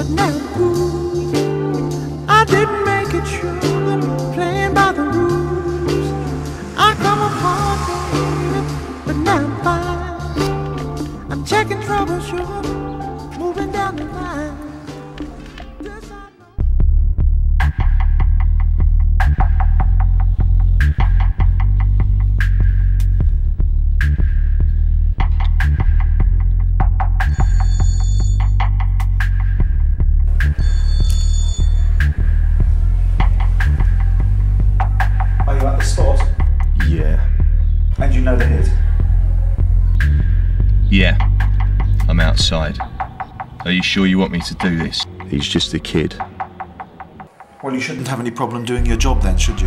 but now I'm cool. I didn't make it sure that I'm playing by the rules. I come apart, baby, but now I'm fine. I'm checking troubleshoot, moving down the line. This I know. Are you at the spot? Yeah. And you know the hit? Yeah. I'm outside. Are you sure you want me to do this? He's just a kid. Well, you shouldn't have any problem doing your job then, should you?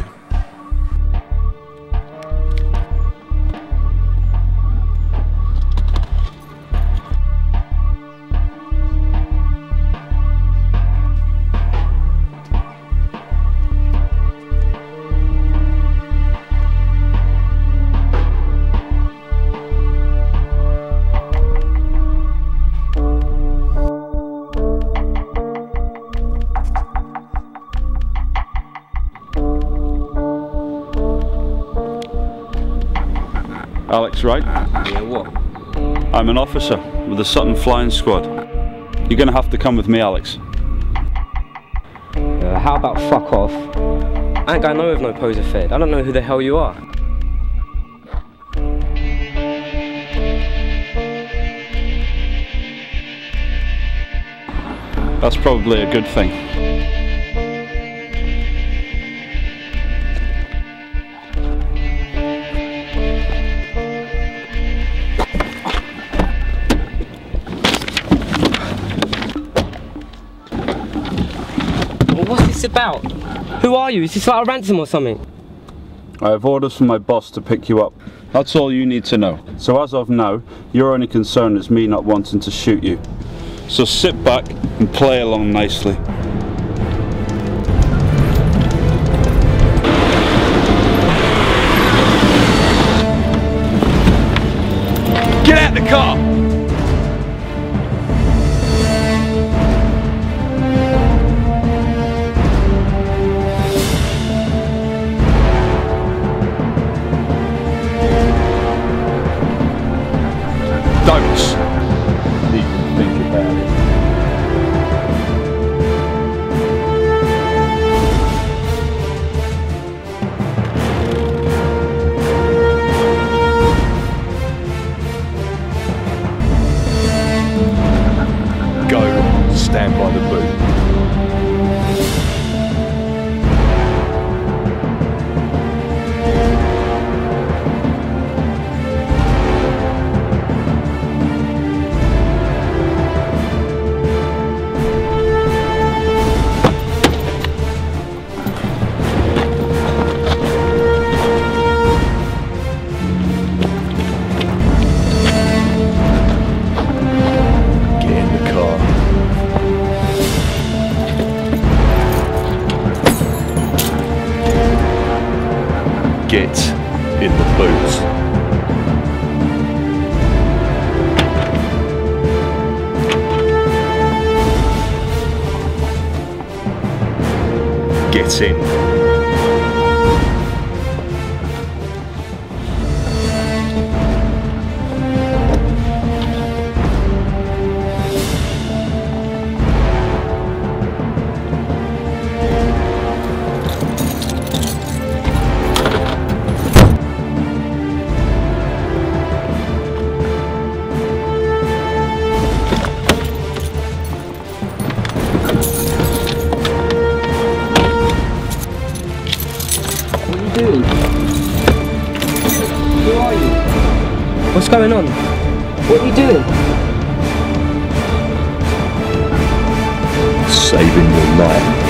Alex, right? Yeah, what? I'm an officer with the Sutton Flying Squad. You're gonna have to come with me, Alex. How about fuck off? I ain't got no with no poser fed. I don't know who the hell you are. That's probably a good thing. What's this about? Who are you? Is this like a ransom or something? I have orders from my boss to pick you up. That's all you need to know. So as of now, your only concern is me not wanting to shoot you. So sit back and play along nicely. Get out the car! Don't even think about it. Go stand by the boot. Get in the boot. Get in. Doing? Who are you? What's going on? What are you doing? Saving your life.